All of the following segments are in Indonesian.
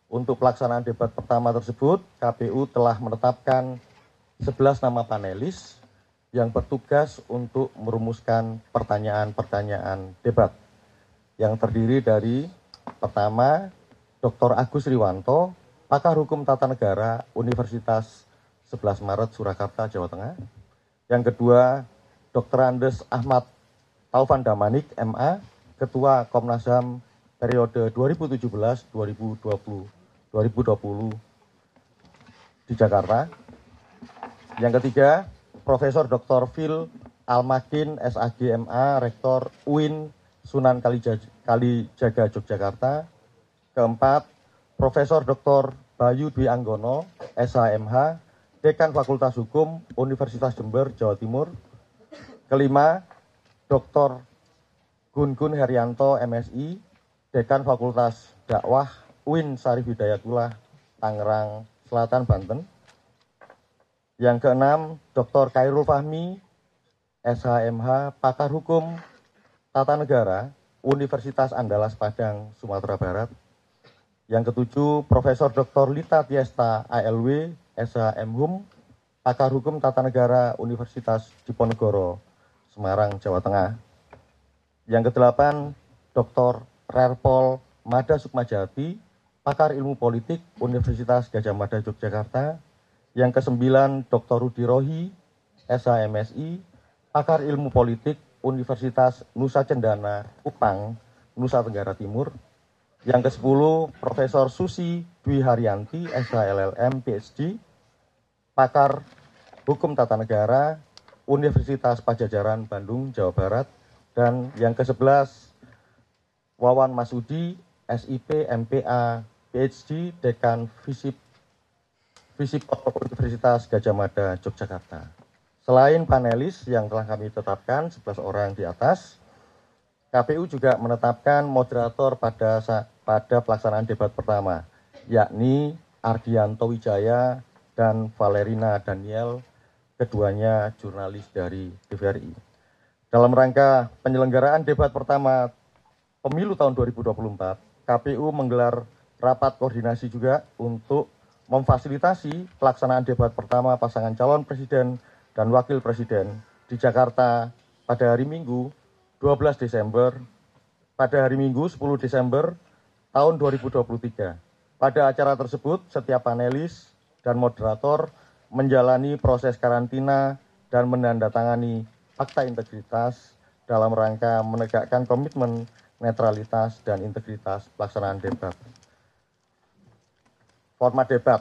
Untuk pelaksanaan debat pertama tersebut, KPU telah menetapkan 11 nama panelis yang bertugas untuk merumuskan pertanyaan-pertanyaan debat yang terdiri dari pertama, Dr. Agus Riwanto, pakar hukum tata negara Universitas 11 Maret Surakarta, Jawa Tengah. Yang kedua, Dr. Andes Ahmad Taufan Damanik, MA, Ketua Komnas HAM periode 2017-2020 di Jakarta. Yang ketiga, Profesor Dr. Phil Almakin, SAG, MA, Rektor UIN Sunan Kalijaga, Yogyakarta. Keempat, Profesor Dr. Bayu Dwi Anggono, SHMH, Dekan Fakultas Hukum Universitas Jember, Jawa Timur. Kelima, Dr. Gun Herianto, MSI, Dekan Fakultas Dakwah UIN Syarif Hidayatullah, Tangerang Selatan, Banten. Yang keenam, Dr. Khairul Fahmi, SHMH, pakar hukum tata negara Universitas Andalas Padang, Sumatera Barat. Yang ketujuh, Profesor Dr. Lita Tiesta, ALW, SHMHum, pakar hukum tata negara Universitas Diponegoro, Semarang, Jawa Tengah. Yang kedelapan, Dr. Rerpol Mada Sukmajati, pakar ilmu politik Universitas Gadjah Mada, Yogyakarta. Yang kesembilan, Dr. Rudi Rohi, SHMSI, pakar ilmu politik Universitas Nusa Cendana, Kupang, Nusa Tenggara Timur. Yang ke-10, Profesor Susi Dwi Haryanti, SHLLM, PhD, pakar hukum tata negara Universitas Pajajaran, Bandung, Jawa Barat. Dan yang ke-11, Wawan Masudi, SIP, MPA, PhD, Dekan Visip Universitas Gadjah Mada, Yogyakarta. Selain panelis yang telah kami tetapkan 11 orang di atas, KPU juga menetapkan moderator pada pelaksanaan debat pertama, yakni Ardianto Wijaya dan Valerina Daniel, keduanya jurnalis dari TVRI. Dalam rangka penyelenggaraan debat pertama Pemilu tahun 2024, KPU menggelar rapat koordinasi juga untuk memfasilitasi pelaksanaan debat pertama pasangan calon presiden dan wakil presiden di Jakarta pada hari Minggu 12 Desember, pada hari Minggu 10 Desember tahun 2023. Pada acara tersebut, setiap panelis dan moderator menjalani proses karantina dan menandatangani fakta integritas dalam rangka menegakkan komitmen netralitas dan integritas pelaksanaan debat. Format debat.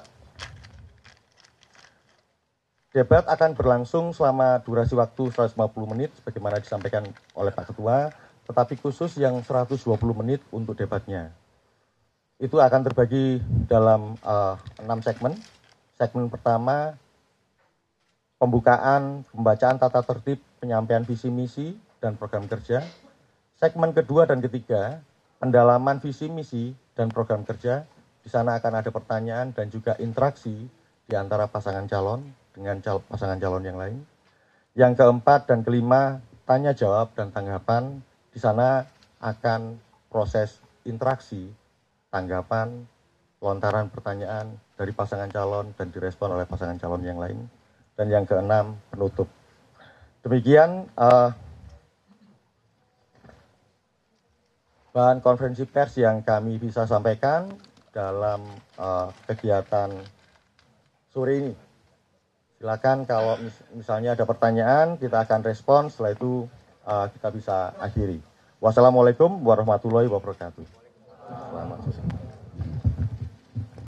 Debat akan berlangsung selama durasi waktu 150 menit sebagaimana disampaikan oleh Pak Ketua, tetapi khusus yang 120 menit untuk debatnya. Itu akan terbagi dalam 6 segmen. Segmen pertama, pembacaan tata tertib penyampaian visi misi dan program kerja. Segmen kedua dan ketiga, pendalaman visi misi dan program kerja. Di sana akan ada pertanyaan dan juga interaksi di antara pasangan calon dengan pasangan calon yang lain. Yang keempat dan kelima, tanya jawab dan tanggapan. Di sana akan proses interaksi, tanggapan, lontaran pertanyaan dari pasangan calon dan direspon oleh pasangan calon yang lain. Dan yang keenam, penutup. Demikian bahan konferensi pers yang kami bisa sampaikan dalam kegiatan sore ini. Silakan kalau misalnya ada pertanyaan, kita akan respon, setelah itu kita bisa akhiri. Wassalamualaikum warahmatullahi wabarakatuh. Selamat sore.